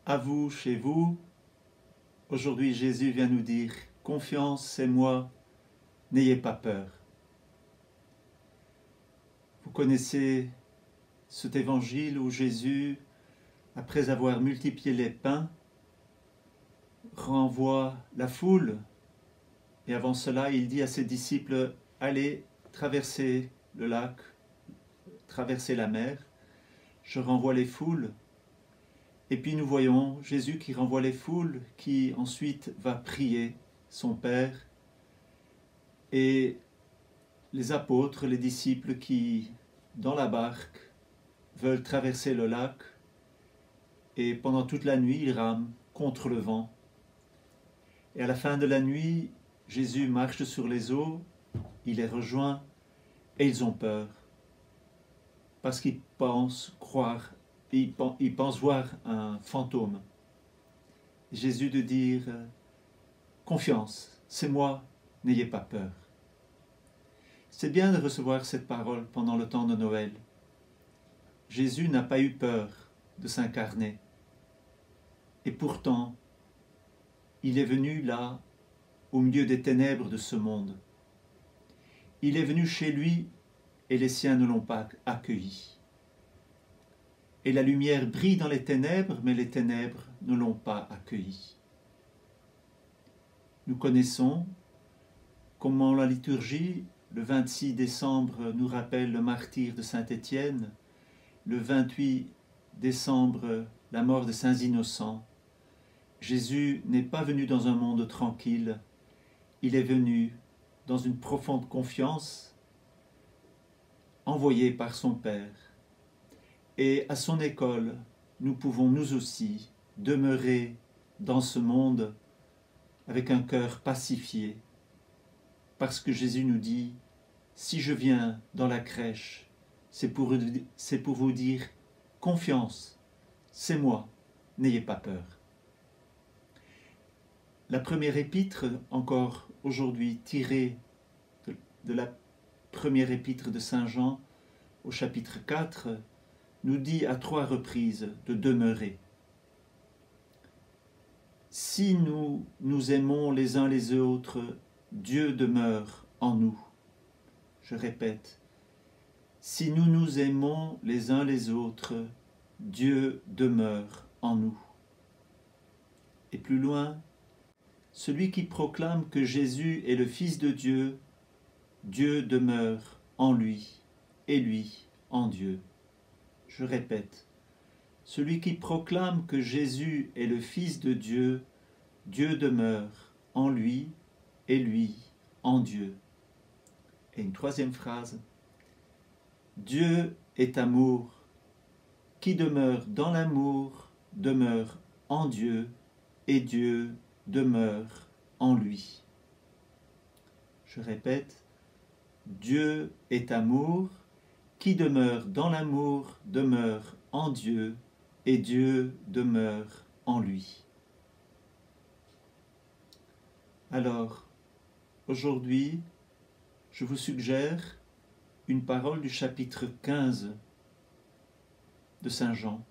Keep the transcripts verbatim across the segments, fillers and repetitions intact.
à vous, chez vous. Aujourd'hui, Jésus vient nous dire, confiance, c'est moi, n'ayez pas peur. Vous connaissez cet évangile où Jésus, après avoir multiplié les pains, renvoie la foule. Et avant cela, il dit à ses disciples, allez traverser le lac, traverser la mer. Je renvoie les foules. Et puis nous voyons Jésus qui renvoie les foules, qui ensuite va prier son Père. Et les apôtres, les disciples qui, dans la barque, veulent traverser le lac. Et pendant toute la nuit, ils rament contre le vent. Et à la fin de la nuit, Jésus marche sur les eaux, il les rejoint et ils ont peur. Parce qu'ils pensent croire, ils pensent voir un fantôme. Jésus de dire, confiance, c'est moi, n'ayez pas peur. C'est bien de recevoir cette parole pendant le temps de Noël. Jésus n'a pas eu peur de s'incarner. Et pourtant, il est venu là, au milieu des ténèbres de ce monde. Il est venu chez lui et les siens ne l'ont pas accueilli. Et la lumière brille dans les ténèbres, mais les ténèbres ne l'ont pas accueilli. Nous connaissons comment la liturgie, le vingt-six décembre, nous rappelle le martyre de Saint-Étienne, le vingt-huit décembre, la mort de Saints Innocents. Jésus n'est pas venu dans un monde tranquille, il est venu dans une profonde confiance, envoyé par son Père. Et à son école, nous pouvons nous aussi demeurer dans ce monde avec un cœur pacifié, parce que Jésus nous dit, si je viens dans la crèche, c'est pour, c'est pour vous dire, confiance, c'est moi, n'ayez pas peur. La première épître, encore aujourd'hui tirée de, de la première épître de Saint Jean, au chapitre quatre, nous dit à trois reprises de demeurer. Si nous nous aimons les uns les autres, Dieu demeure en nous. Je répète, si nous nous aimons les uns les autres, Dieu demeure en nous. Et plus loin, celui qui proclame que Jésus est le Fils de Dieu, Dieu demeure en lui, et lui en Dieu. Je répète, celui qui proclame que Jésus est le Fils de Dieu, Dieu demeure en lui, et lui en Dieu. Et une troisième phrase, Dieu est amour, qui demeure dans l'amour, demeure en Dieu, et Dieu demeure en lui. Je répète, Dieu est amour, qui demeure dans l'amour, demeure en Dieu, et Dieu demeure en lui. Alors, aujourd'hui, je vous suggère une parole du chapitre quinze de Saint Jean.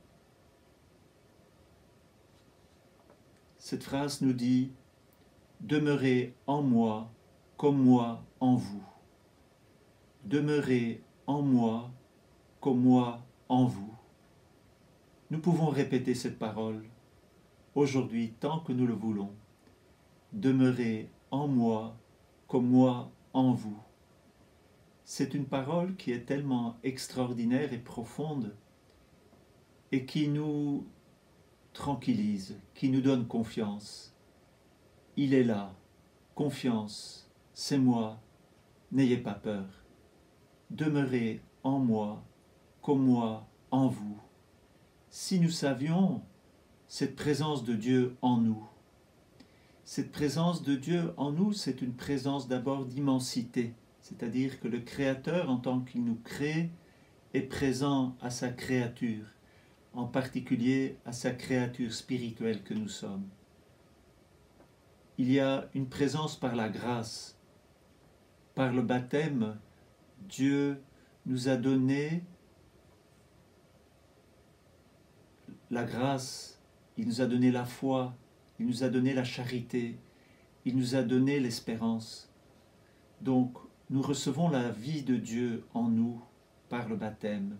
Cette phrase nous dit « Demeurez en moi comme moi en vous. Demeurez en moi comme moi en vous. » Nous pouvons répéter cette parole aujourd'hui tant que nous le voulons. Demeurez en moi comme moi en vous. C'est une parole qui est tellement extraordinaire et profonde et qui nous tranquillise, qui nous donne confiance. Il est là, confiance, c'est moi, n'ayez pas peur. Demeurez en moi comme moi en vous. Si nous savions cette présence de Dieu en nous, cette présence de Dieu en nous, c'est une présence d'abord d'immensité, c'est-à-dire que le Créateur, en tant qu'il nous crée, est présent à sa créature, en particulier à sa créature spirituelle que nous sommes. Il y a une présence par la grâce. Par le baptême, Dieu nous a donné la grâce, il nous a donné la foi, il nous a donné la charité, il nous a donné l'espérance. Donc, nous recevons la vie de Dieu en nous par le baptême.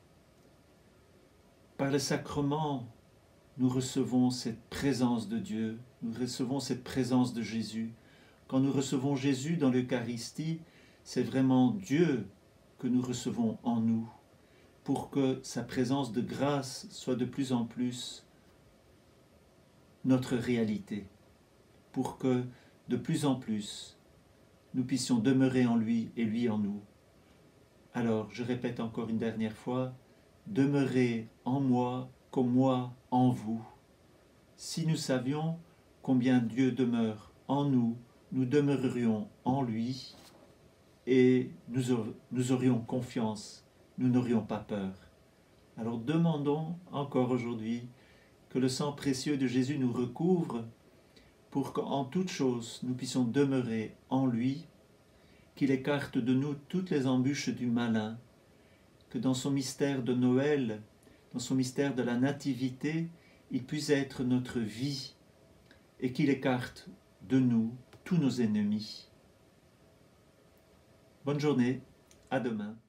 Par le sacrement, nous recevons cette présence de Dieu, nous recevons cette présence de Jésus. Quand nous recevons Jésus dans l'Eucharistie, c'est vraiment Dieu que nous recevons en nous, pour que sa présence de grâce soit de plus en plus notre réalité, pour que de plus en plus nous puissions demeurer en lui et lui en nous. Alors, je répète encore une dernière fois, demeurez en moi comme moi en vous. Si nous savions combien Dieu demeure en nous, nous demeurerions en lui et nous, aur nous aurions confiance, nous n'aurions pas peur. Alors demandons encore aujourd'hui que le sang précieux de Jésus nous recouvre pour qu'en toute chose nous puissions demeurer en lui, qu'il écarte de nous toutes les embûches du malin, que dans son mystère de Noël, dans son mystère de la nativité, il puisse être notre vie et qu'il écarte de nous tous nos ennemis. Bonne journée, à demain.